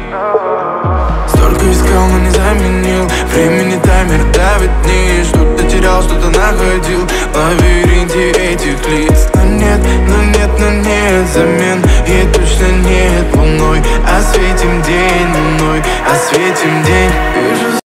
Столько искал, но не заменил. Времени таймер давит вниз. Что-то терял, что-то находил в лабиринте этих лиц. Но нет, но нет, но нет замен. Ей точно нет лун.